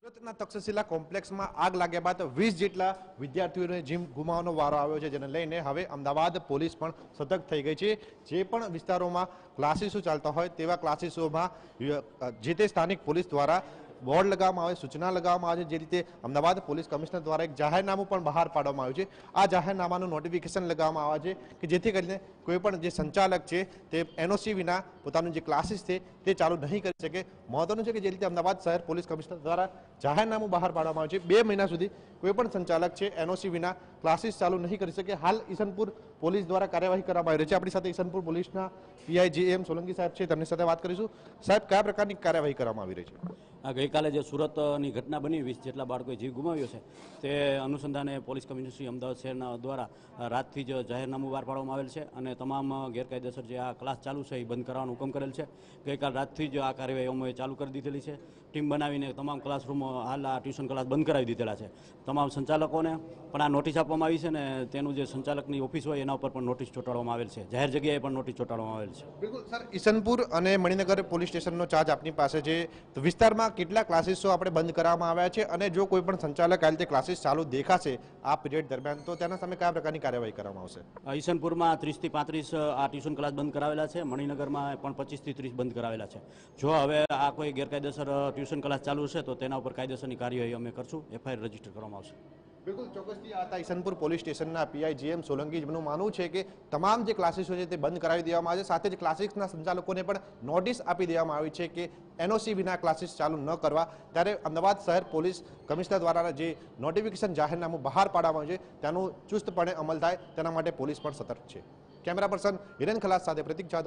સુરતના તક્ષશિલા કોમ્પ્લેક્સમાં આગ લાગ્યા બાદ 20 જેટલા વિદ્યાર્થીઓને જીવ ગુમાવવાનો વારો આવ્યો છે, જેને લઈને હવે અમદાવાદ પોલીસ પણ સતર્ક થઈ ગઈ છે। જે પણ વિસ્તારોમાં ક્લાસીસો ચાલતા હોય તેવા ક્લાસીસોમાં જે તે સ્થાનિક પોલીસ દ્વારા બોર્ડ लगावવામાં આવે, સૂચના लगावવામાં આવે છે। જે રીતે અમદાવાદ પોલીસ કમિશનર દ્વારા એક જાહેરનામું પણ બહાર પાડવામાં આવ્યું છે। આ જાહેરનામાનું નોટિફિકેશન लगावવામાં આવે છે કે જેથી કરીને કોઈ પણ જે સંચાલક છે તે એનઓસી વિના પોતાનું જે ક્લાસીસ છે તે ચાલુ નહીં કરી શકે। મહત્વનું છે કે જે રીતે અમદાવાદ શહેર પોલીસ કમિશનર દ્વારા જાહેરનામું બહાર પાડવામાં આવ્યું છે, 2 મહિના સુધી કોઈ પણ સંચાલક છે એનઓસી વિના ક્લાસીસ ચાલુ નહીં કરી શકે। હાલ ઈસનપુર પોલીસ દ્વારા કાર્યવાહી કરવામાં આવી રહી છે। આપણી સાથે ઈસનપુર પોલીસના પીઆઈ જીએમ સોલંકી સાહેબ છે, તેમની સાથે વાત કરીશું। સાહેબ, કયા પ્રકારની કાર્યવાહી કરવામાં આવી રહી છે? આ ગઈકાલે જે સુરતની ઘટના બની, 20 જેટલા બાળકોએ જીવ ગુમાવ્યો છે, તે અનુસંધાને પોલીસ કમિશનર શ્રી અમદાવાદ શહેરના દ્વારા રાતથી જ જાહેરનામું બહાર પાડવામાં આવેલ છે અને તમામ ગેરકાયદેસર જે આ ક્લાસ ચાલુ છે એ બંધ કરવાનો હુકમ કરેલ છે। ગઈકાલ રાતથી જ આ કાર્યવાહી અમે ચાલુ કરી દીધેલી છે। ટીમ બનાવીને તમામ ક્લાસરૂમો હાલ આ ટ્યુશન ક્લાસ બંધ કરાવી દીધેલા છે। તમામ સંચાલકોને પણ આ નોટિસ આપવામાં આવી છે ને તેનું જે સંચાલકની ઓફિસ હોય એના ઉપર પણ નોટિસ ચોંટાડવામાં આવેલ છે। જાહેર જગ્યાએ પણ નોટિસ ચોંટાડવામાં આવેલ છે। બિલકુલ સર, ઈસનપુર અને મણિનગર પોલીસ સ્ટેશનનો ચાર્જ આપની પાસે છે, તો વિસ્તારમાં કેટલા ક્લાસીસો આપણે બંધ કરવામાં આવ્યા છે અને જો કોઈ પણ સંચાલક આ રીતે ક્લાસીસ ચાલુ દેખાશે આ પીરિયડ દરમિયાન તો તેના સામે કયા પ્રકારની કાર્યવાહી કરવામાં આવશે? ઈસનપુરમાં 30 થી 35 આ ટ્યુશન ક્લાસ બંધ કરાવેલા છે। મણિનગરમાં પણ 25 થી 30 બંધ કરાવેલા છે। જો હવે આ કોઈ ગેરકાયદેસર ટ્યુશન ક્લાસ ચાલુ છે તો તેના ઉપર કાયદેસરની કાર્યવાહી અમે કરશું, એફઆઈઆર રજીસ્ટર કરવામાં આવશે। બિલકુલ ચોક્કસથી આ હતા ઈસનપુર પોલીસ સ્ટેશનના પીઆઈ જીએમ સોલંકી, જેમનું માનવું છે કે તમામ જે ક્લાસીસો છે તે બંધ કરાવી દેવામાં આવે છે। સાથે જ ક્લાસીસના સંચાલકોને પણ નોટિસ આપી દેવામાં આવી છે કે એનઓસી વિના ક્લાસીસ ચાલુ ન કરવા। ત્યારે અમદાવાદ શહેર પોલીસ કમિશનર દ્વારા જે નોટિફિકેશન જાહેરનામું બહાર પાડવામાં આવ્યું છે તેનું ચુસ્તપણે અમલ થાય તેના માટે પોલીસ પણ સતર્ક છે। કેમેરા પર્સન હિરેન ખલાસ સાથે પ્રતિક